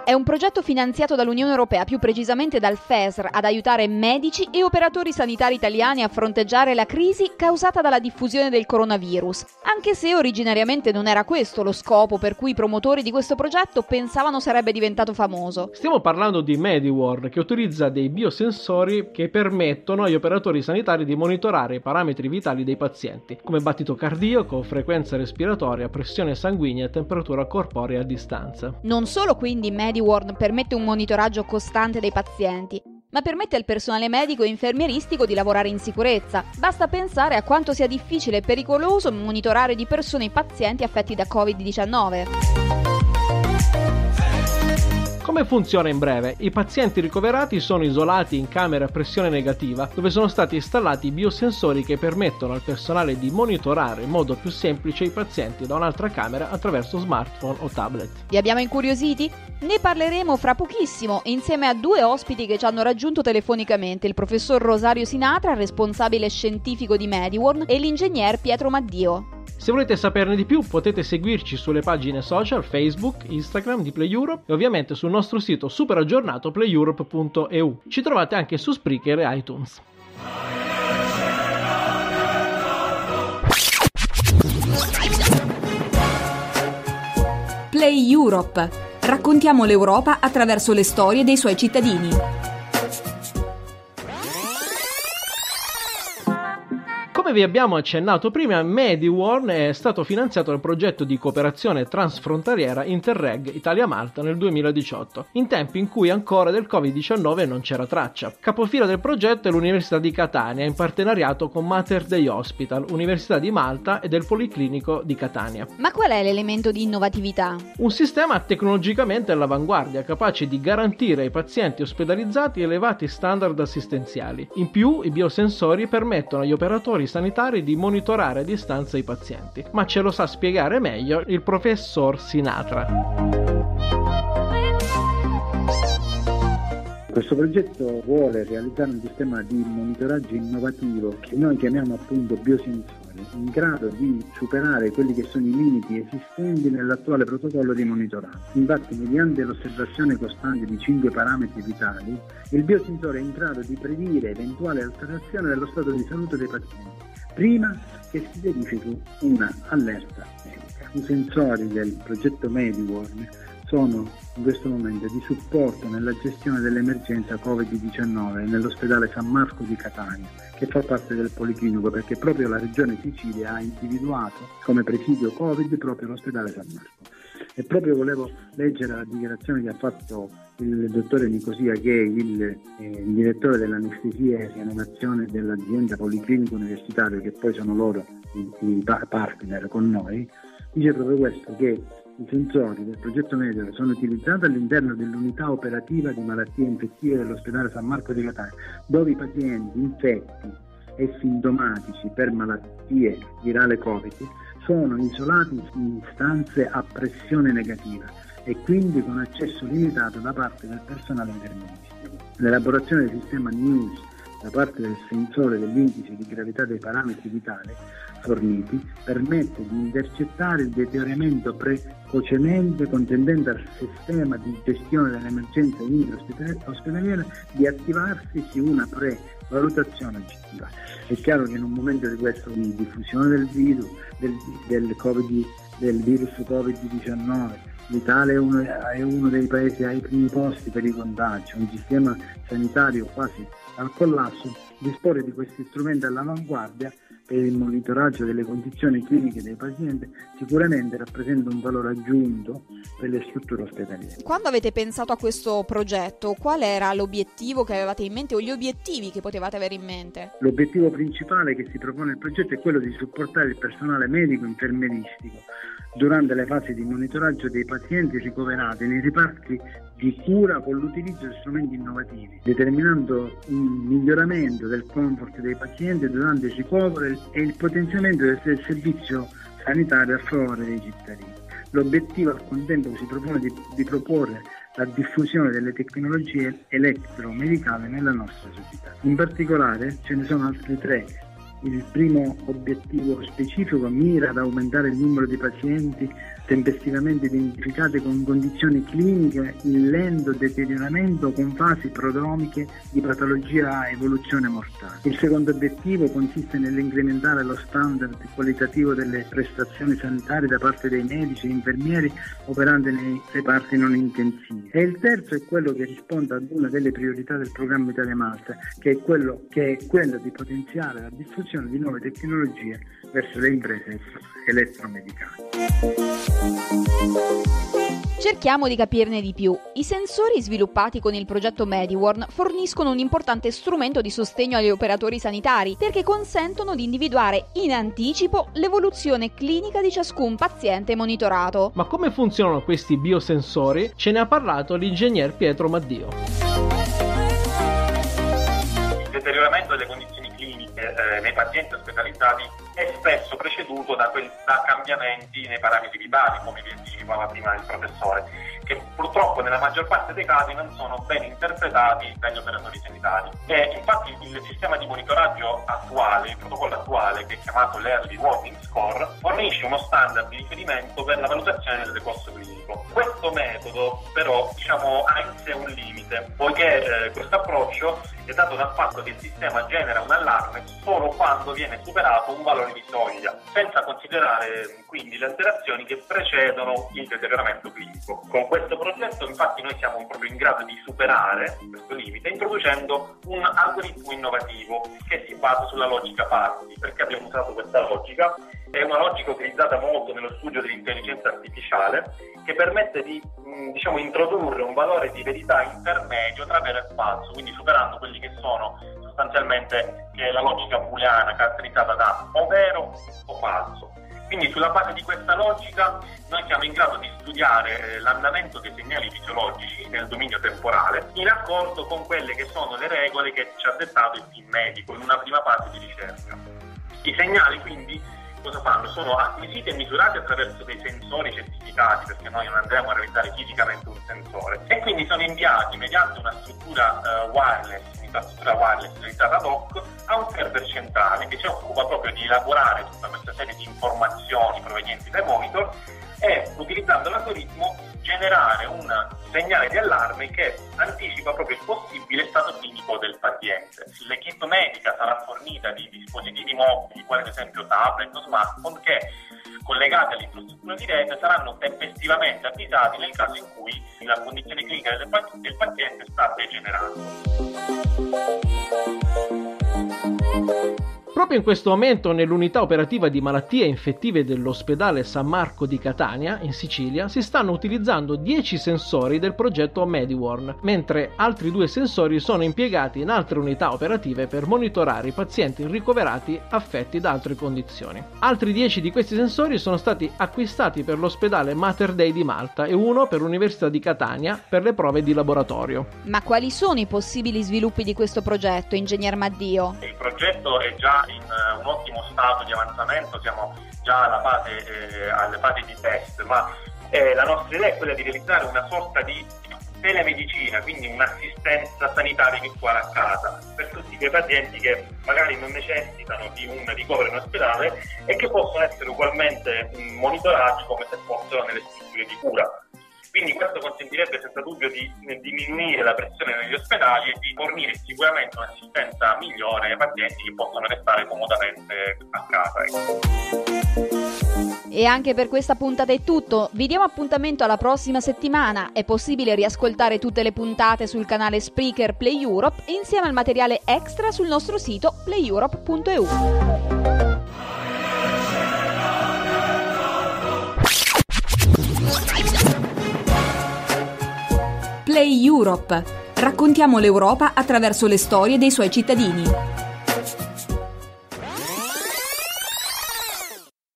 È un progetto finanziato dall'Unione Europea, più precisamente dal FESR, ad aiutare medici e operatori sanitari italiani a fronteggiare la crisi causata dalla diffusione del coronavirus, anche se originariamente non era questo lo scopo per cui i promotori di questo progetto pensavano sarebbe diventato famoso. Stiamo parlando di MediWorld, che utilizza dei biosensori che permettono agli operatori sanitari di monitorare i parametri vitali dei pazienti, come battito cardiaco, frequenza respiratoria, pressione sanguigna e temperatura corporea a distanza. Non solo quindi MediWorld permette un monitoraggio costante dei pazienti, ma permette al personale medico e infermieristico di lavorare in sicurezza. Basta pensare a quanto sia difficile e pericoloso monitorare di persona i pazienti affetti da Covid-19. Come funziona in breve? I pazienti ricoverati sono isolati in camere a pressione negativa, dove sono stati installati biosensori che permettono al personale di monitorare in modo più semplice i pazienti da un'altra camera attraverso smartphone o tablet. Vi abbiamo incuriositi? Ne parleremo fra pochissimo insieme a due ospiti che ci hanno raggiunto telefonicamente, il professor Rosario Sinatra, responsabile scientifico di MediWorld, e l'ingegner Pietro Maddio. Se volete saperne di più potete seguirci sulle pagine social Facebook, Instagram di Play Europe e ovviamente sul nostro sito super aggiornato playeurope.eu. Ci trovate anche su Spreaker e iTunes. Play Europe. Raccontiamo l'Europa attraverso le storie dei suoi cittadini. Come vi abbiamo accennato prima, MediWorld è stato finanziato dal progetto di cooperazione transfrontaliera Interreg Italia-Malta nel 2018, in tempi in cui ancora del Covid-19 non c'era traccia. Capofila del progetto è l'Università di Catania, in partenariato con Mater Dei Hospital, Università di Malta e del Policlinico di Catania. Ma qual è l'elemento di innovatività? Un sistema tecnologicamente all'avanguardia, capace di garantire ai pazienti ospedalizzati elevati standard assistenziali. In più, i biosensori permettono agli operatori sanitari di monitorare a distanza i pazienti, ma ce lo sa spiegare meglio il professor Sinatra. Questo progetto vuole realizzare un sistema di monitoraggio innovativo che noi chiamiamo appunto biosensori, in grado di superare quelli che sono i limiti esistenti nell'attuale protocollo di monitoraggio. Infatti, mediante l'osservazione costante di 5 parametri vitali, il biosensore è in grado di predire eventuale alterazione dello stato di salute dei pazienti, prima che si verifichi una allerta medica. I sensori del progetto MediWorld sono in questo momento di supporto nella gestione dell'emergenza Covid-19 nell'ospedale San Marco di Catania, che fa parte del Policlinico, perché proprio la Regione Sicilia ha individuato come presidio Covid proprio l'ospedale San Marco. E proprio volevo leggere la dichiarazione che ha fatto il dottore Nicosia, che è il direttore dell'anestesia e rianimazione dell'azienda Policlinico Universitario, che poi sono loro i partner con noi. Dice proprio questo, che i sensori del progetto MediWorld sono utilizzati all'interno dell'unità operativa di malattie infettive dell'ospedale San Marco di Catania, dove i pazienti infetti e sintomatici per malattie virale Covid sono isolati in stanze a pressione negativa e quindi con accesso limitato da parte del personale infermieristico. L'elaborazione del sistema NEWS da parte del sensore dell'indice di gravità dei parametri vitali forniti permette di intercettare il deterioramento precocemente, consentendo al sistema di gestione dell'emergenza ospedaliera di attivarsi su una prevalutazione oggettiva. È chiaro che in un momento di questa di diffusione del virus, del virus Covid-19, l'Italia è uno dei paesi ai primi posti per i contagi, un sistema sanitario quasi al collasso. Disporre di questi strumenti all'avanguardia per il monitoraggio delle condizioni cliniche dei pazienti sicuramente rappresenta un valore aggiunto per le strutture ospedaliere. Quando avete pensato a questo progetto, qual era l'obiettivo che avevate in mente o gli obiettivi che potevate avere in mente? L'obiettivo principale che si propone il progetto è quello di supportare il personale medico e infermieristico durante le fasi di monitoraggio dei pazienti ricoverati nei reparti di cura con l'utilizzo di strumenti innovativi, determinando un miglioramento del comfort dei pazienti durante il ricovero e il potenziamento del servizio sanitario a favore dei cittadini. L'obiettivo al contempo si propone di proporre la diffusione delle tecnologie elettromedicali nella nostra società. In particolare ce ne sono altri tre Il primo obiettivo specifico mira ad aumentare il numero di pazienti tempestivamente identificati con condizioni cliniche in lento deterioramento con fasi prodromiche di patologia a evoluzione mortale. Il secondo obiettivo consiste nell'incrementare lo standard qualitativo delle prestazioni sanitarie da parte dei medici e infermieri operanti nei reparti non intensivi. E il terzo è quello che risponde ad una delle priorità del programma Italia Malta, che è quello di potenziare la diffusione di nuove tecnologie verso le imprese elettromedicali. Cerchiamo di capirne di più. I sensori sviluppati con il progetto MediWarn forniscono un importante strumento di sostegno agli operatori sanitari perché consentono di individuare in anticipo l'evoluzione clinica di ciascun paziente monitorato. Ma come funzionano questi biosensori? Ce ne ha parlato l'ingegner Pietro Maddio. Il deterioramento delle condizioni cliniche nei pazienti ospedalizzati è spesso preceduto da cambiamenti nei parametri vitali, come vi anticipava prima il professore, che purtroppo nella maggior parte dei casi non sono ben interpretati dagli operatori sanitari. E infatti il sistema di monitoraggio attuale, il protocollo attuale, che è chiamato l'Early Warning Score, fornisce uno standard di riferimento per la valutazione del decorso clinico. Questo metodo però ha in sé un limite, poiché questo approccio è dato dal fatto che il sistema genera un allarme solo quando viene superato un valore di soglia, senza considerare quindi le alterazioni che precedono il deterioramento clinico. Con questo progetto infatti noi siamo proprio in grado di superare questo limite introducendo un algoritmo innovativo che si basa sulla logica parti. Perché abbiamo usato questa logica? È una logica utilizzata molto nello studio dell'intelligenza artificiale che permette di introdurre un valore di verità intermedio tra vero e falso, quindi superando quelli che sono sostanzialmente la logica booleana caratterizzata da o vero o falso. Quindi sulla base di questa logica noi siamo in grado di studiare l'andamento dei segnali fisiologici nel dominio temporale in accordo con quelle che sono le regole che ci ha dettato il team medico in una prima fase di ricerca. I segnali quindi cosa fanno? Sono acquisiti e misurati attraverso dei sensori certificati, perché noi non andremo a realizzare fisicamente un sensore, e quindi sono inviati mediante una struttura un'infrastruttura wireless realizzata ad hoc a un server centrale che si occupa proprio di elaborare tutta questa serie di informazioni provenienti dai monitor e, utilizzando l'algoritmo, generare un segnale di allarme che anticipa proprio il possibile stato clinico del paziente. L'equipe medica sarà fornita di dispositivi mobili, quali ad esempio tablet o smartphone, che collegati all'infrastruttura di rete saranno tempestivamente avvisati nel caso in cui la condizione clinica del paziente sta degenerando. Proprio in questo momento nell'unità operativa di malattie infettive dell'ospedale San Marco di Catania, in Sicilia, si stanno utilizzando 10 sensori del progetto MediWarn, mentre altri 2 sensori sono impiegati in altre unità operative per monitorare i pazienti ricoverati affetti da altre condizioni. Altri 10 di questi sensori sono stati acquistati per l'ospedale Mater Dei di Malta e uno per l'Università di Catania per le prove di laboratorio. Ma quali sono i possibili sviluppi di questo progetto, ingegner Maddio? Il progetto è già in un ottimo stato di avanzamento, siamo già alle fasi di test, ma la nostra idea è quella di realizzare una sorta di telemedicina, quindi un'assistenza sanitaria virtuale a casa per tutti quei pazienti che magari non necessitano di un ricovero in ospedale e che possono essere ugualmente monitorati come se fossero nelle strutture di cura. Quindi questo consentirebbe senza dubbio di diminuire la pressione negli ospedali e di fornire sicuramente un'assistenza migliore ai pazienti che possono restare comodamente a casa. E anche per questa puntata è tutto. Vi diamo appuntamento alla prossima settimana. È possibile riascoltare tutte le puntate sul canale Spreaker Play Europe insieme al materiale extra sul nostro sito playeurope.eu. Play Europe. Raccontiamo l'Europa attraverso le storie dei suoi cittadini.